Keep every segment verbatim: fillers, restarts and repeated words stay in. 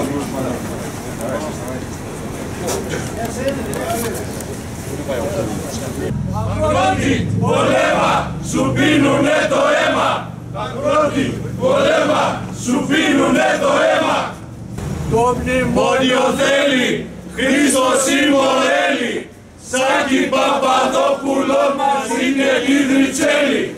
Αγρότη, πολέμα, σου πίνουνε το αίμα. Αγρότη, πολέμα, σου πίνουνε το αίμα. Το μνημόνιο θέλει Χρήστος Σιμωρέλη, Σάκη Παπαδόπουλο μαζί και Κιδριτσέλη.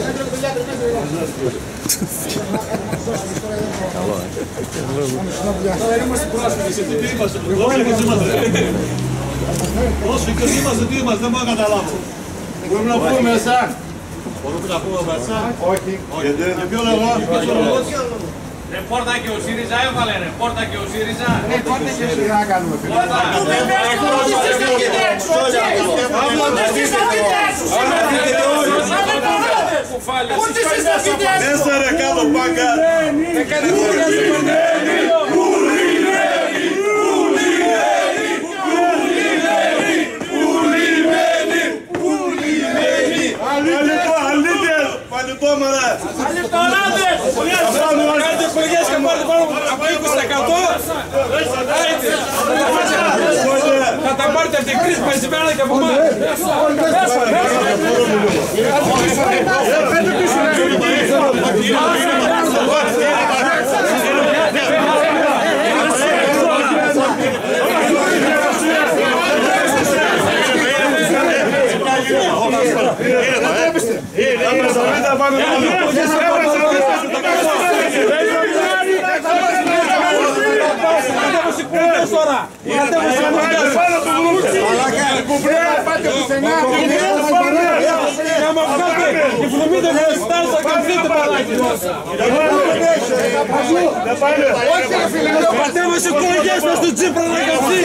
Πρόσφυγες είμαστε, τι είμαστε, δεν μπορώ να καταλάβω. Μπορούμε να πούμε μέσα. Μπορούμε να πούμε μέσα. Όχι. Για ποιο λόγο. Πόρτα και ο ΣΥΡΙΖΑ έβαλε ρε, πόρτα και ο ΣΥΡΙΖΑ. Ναι, πόρτα και ο ΣΥΡΙΖΑ να κάνουμε. Πόρτα και ο ΣΥΡΙΖΑ. Μέσα ρε κάτω πάγκα. Παλιτόμαρα! Παλιτοράδες! Κάντε εκλογές και πάρτε πάνω από είκοσι τοις εκατό! Θα τα πάρετε από την κρίση μεσημέρα και από εμάς! Πατέμος εκλογές μες στο Τσίπρα να καθεί!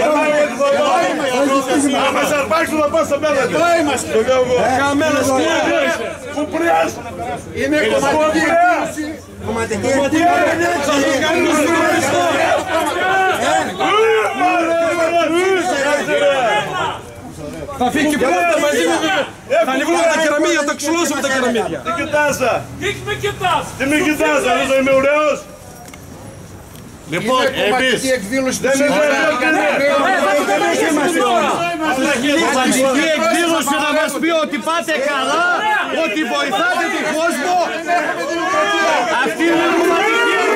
Να μας αρπάξουν να πας στα πέλα. Εδώ είμαστε. Καμένος κλάδος! Κουπρέας! Είναι κομματική εκδήλωση. Κομματική εκδήλωση. Θα σας κάνουμε στο Χριστό! Θα φύγει και πρώτα μαζί με θα ανεβούμε τα κεραμίδια, θα ξυλώσουμε τα κεραμίδια. Τι κοιτάζα! Τι με κοιτάς! Τι με κοιτάζα, δεν είμαι ωραίος! Λοιπόν, εμείς δεν είμαι κομματική εκδήλωση να μας πει ότι πάτε καλά, ότι βοηθάτε τον κόσμο. Αυτή είναι η κομματική εκδήλωση.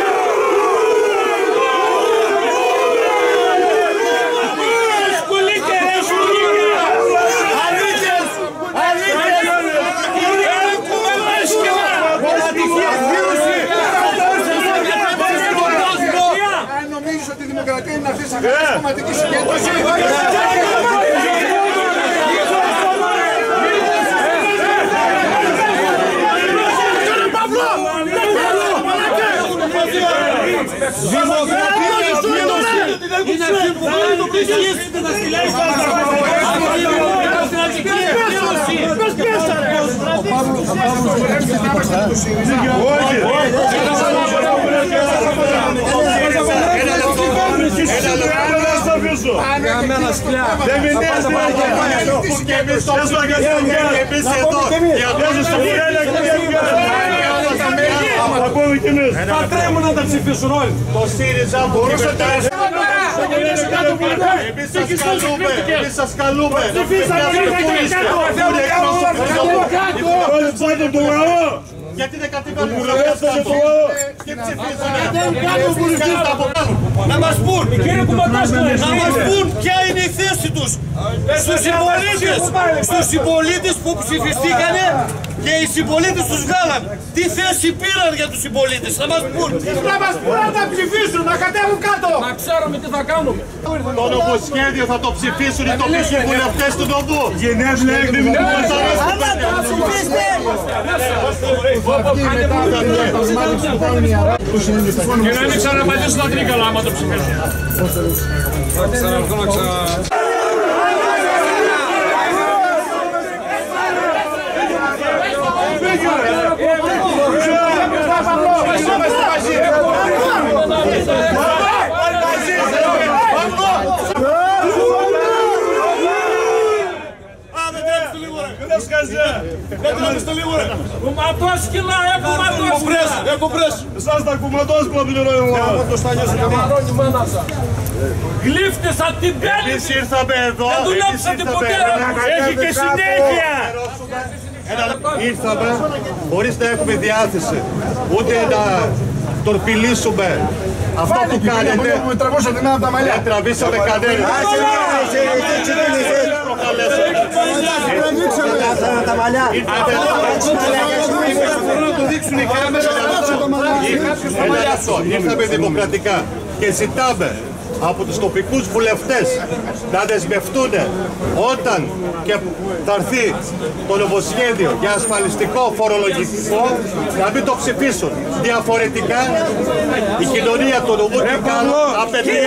Νομίζεις ότι η δημοκρατία είναι αυτή σαν αυτή κομματική συγκέντρωση. Είναι αυτή που βάλει το πλησιέσετε να στυλάει στα δεν μηνύσαι και εμείς το ψηφίσαμε και εμείς εδώ διαβάζεις στο Φουρέλια και θα πούμε κι εμείς θα τρέμουν να τα ψηφίσουν όλοι. Το ΣΥΡΙΖΑ μπορούσε να εμείς σας καλούμε, εμείς σας καλούμε όλοι ψάχνουν το λαό γιατί δεν κατέβαλαν το λαό και ψηφίζουν Να μας πούν, να μας πούν ποια είναι η θέση τους στους συμπολίτες, στους συμπολίτες που ψηφιστήκανε και οι συμπολίτες τους βγάλαν. Τι θέση πήραν για τους συμπολίτες, να μας πούν. Να μας πούν να τα ψηφίσουν, να κατέβουν κάτω. Να ξέρουμε τι θα κάνουμε. Το νομοσχέδιο θα το ψηφίσουν οι τοπικοί βουλευτές του νομού. Γενέθλια εκδημιουργούν. Αλλά τα ψηφίστε. Και να μην ξαναπαλιώσουν τα τρίκαλα άμα το ψηφίσουν. Θα ξαναρθώ να ξα... Δεν τρέψτε λίγο ρε! Ματός κιλά, έχω ματός κιλά. Έχω πρέσ. Εσάς τα κουματός που πληρώνει ο λαός. Γλύφτες απ' την πέλη. Εμείς ήρθαμε εδώ. Δεν δουλέψατε ποτέ. Έχει και συνέχεια. Ήρθαμε χωρίς να έχουμε διάθεση. Ούτε να τορπιλήσουμε αυτό που κάνετε. Με τραβούσατε να τα μαλλιά. Δεν τραβήσαμε κανένα. Τα μαλλιά. Ήρθαμε δημοκρατικά και ζητάμε από τους τοπικούς βουλευτές να δεσμευτούν όταν και θα έρθει το νομοσχέδιο για ασφαλιστικό φορολογικό να μην το ψηφίσουν. Διαφορετικά η κοινωνία των νομού και κάλων απαιτεί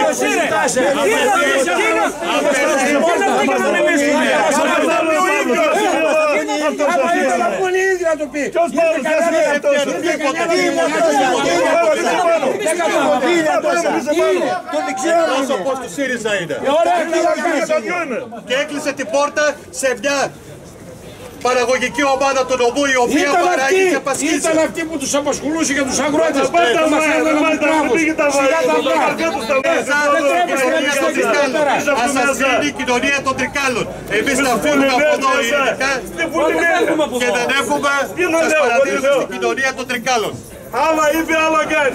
τόσο πως του ΣΥΡΙΖΑ είναι. Και έκλεισε την πόρτα σε μια παραγωγική ομάδα του νομού η οποία παράγει και πασχίζει. Ήταν αυτή που τους απασχολούσε και τους αγρότες. Μας έδωναν μπράβους. Σιγά τα Ας σας δίνει η κοινωνία των Τρικάλων. Εμείς θα φύγουμε από εδώ ειρηνικά και δεν έχουμε, σας παραδείγουμε στην κοινωνία των Τρικάλων. Άλλα είπε, άλλα κάνει.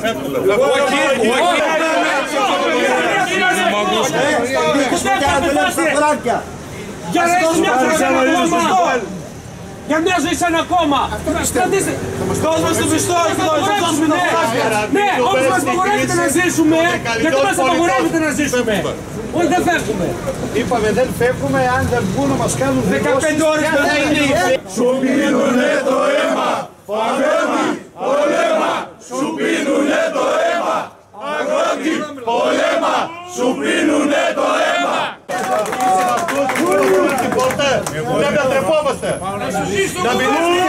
Για να έχεις μια ζωή σε ένα κόμμα. Για μια ζωή σε ένα κόμμα. Δώσουμε στο μισθό, δώσουμε το φράσκαρα. Ναι, όπως μας απαγορεύεται να ζήσουμε, γιατί μας απαγορεύεται να ζήσουμε. Όχι, δεν φεύγουμε. Είπαμε δεν φεύγουμε αν δεν βγουν να μας κάνουν δεκαπέντε ώρες μετά είναι η Σου πίνουνε το αίμα, αγρότη, πολέμα. Σου πίνουνε το αίμα, αγρότη, πολέμα. Σου πίνουνε το αίμα. Δεν μετατρεπόμαστε. Να μιλήσουμε.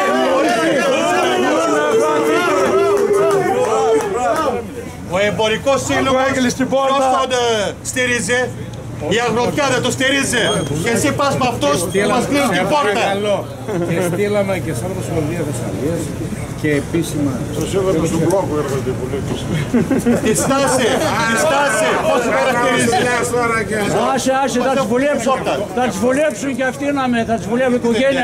Ο εμπορικός σύλλογος ποιος τον στηρίζει? Η αγροτιά δεν το στηρίζει. Και εσύ πας με αυτούς που μας κλείνουν την πόρτα. Και στείλαμε και σαν Ομοσπονδία Θεσσαλίας και επίσημα. Σας έδωμε στον μπλόκο έρχονται οι πολίτες. Τη στάση, τη στάση, πώς χαρακτηρίζει? Άσε, άσε, θα τους βουλέψουν. Θα τους βουλέψουν και αυτοί να με, θα τους βουλεύουν η οικογένεια.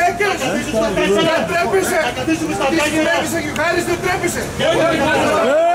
Δεν τρέπεσαι! Δεν τρέπεσαι!